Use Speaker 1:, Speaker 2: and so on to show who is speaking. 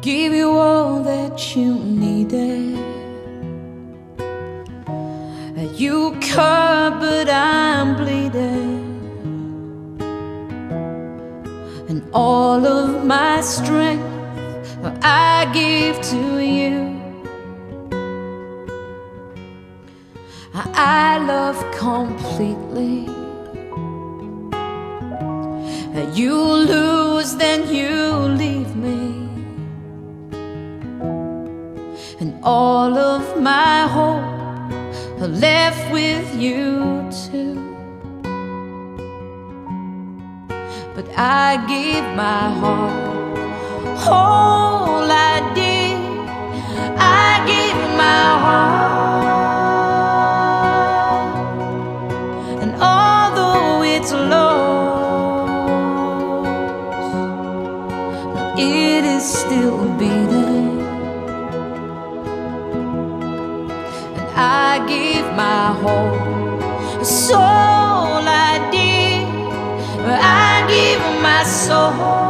Speaker 1: give you all that you needed. You cut, but I'm bleeding, and all of my strength I give to you. I love completely. You lose, then you leave me, and all of my hope are left with you too. But I give my heart, all I did, I give my heart, and although it's lost, it is still beating. And I give my whole soul, I did, I give my soul.